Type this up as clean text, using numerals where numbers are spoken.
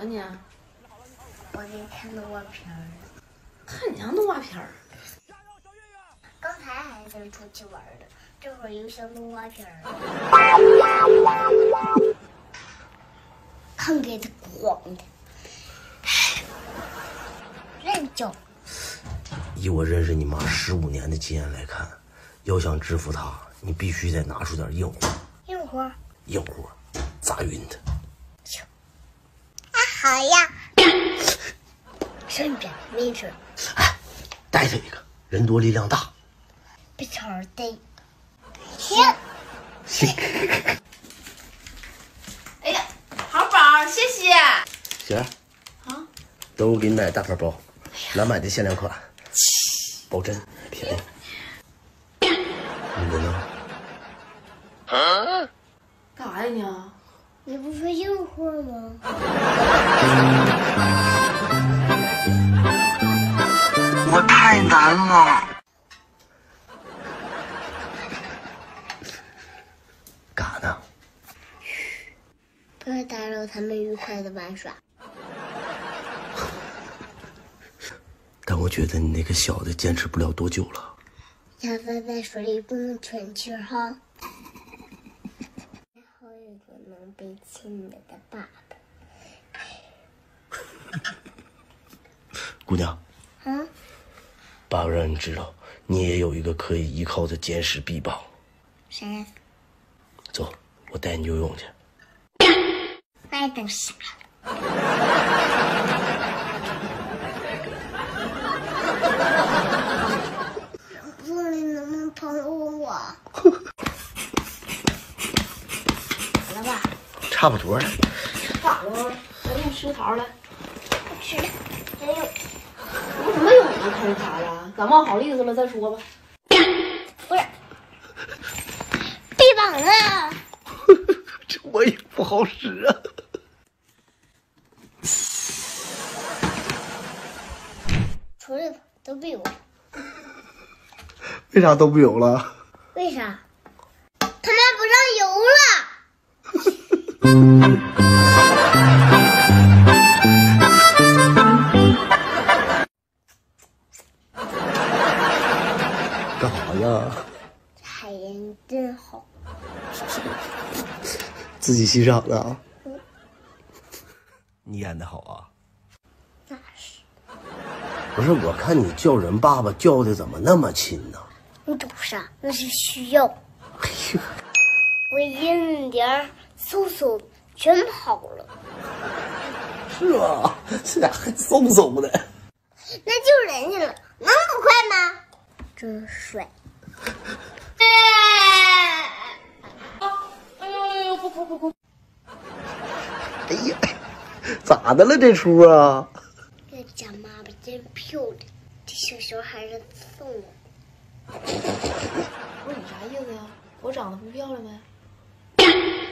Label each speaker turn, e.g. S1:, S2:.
S1: 了你？
S2: 我给看动画片儿。
S1: 看娘动画片儿。
S2: 刚才还想出去玩的，这会儿又上动画片儿了。看给他晃的，认真。
S3: 以我认识你妈15年的经验来看，要想制服她，你必须得拿出点硬货。
S2: 硬活。
S3: 硬货，砸晕她。
S2: 啊，好呀。顺便没事。
S3: 哎，带他一个，人多力量大。
S2: 别吵着带。行。
S3: 行。
S1: 哎呀，好宝，谢谢。
S3: 雪儿。
S1: 啊。
S3: 等我给你买大牌包，蓝买的限量款，保真便宜。你的呢？
S1: 干啥呀你？
S2: 你不说硬货吗？
S4: 我太难了。
S3: 干啥呢？
S2: 嘘，不要打扰他们愉快的玩耍。
S3: 但我觉得你那个小的坚持不了多久了。
S2: 下次在水里不能喘气儿哈。还有一个能被亲了的爸爸。
S3: 姑娘。
S2: 嗯。
S3: 爸爸让你知道，你也有一个可以依靠的坚实臂膀。
S2: 谁？
S3: 走，我带你游泳去。
S2: 那等啥？不知道你能不能帮我？好了吧？
S3: 差不多了。
S1: 咋了？来，给你吃个桃来。
S2: 不吃了，真有。
S1: 我怎么有呢？看啥了？感冒好意思了再说吧。
S2: 不是。臂膀啊！
S3: 这我也不好使啊。
S2: 除了都不有。
S3: 为啥都不有了？
S2: 为啥？他们不让游了。
S3: 干啥呀？
S2: 海盐真好。
S3: 自己欣赏的啊。你演的好啊。
S2: 那是。
S3: 不是，我看你叫人爸爸叫的怎么那么亲呢？
S2: 你懂啥？那是需要。我一摁点嗖嗖全跑了。
S3: 是吗？这俩还嗖嗖的。
S2: 那救人去了，能不快吗？真帅。
S1: 哎呦，不！
S3: 哎呀，咋的了这出啊？
S2: 这家妈妈真漂亮，这小孩子送我。
S1: 不是你啥意思呀？我长得不漂亮呗？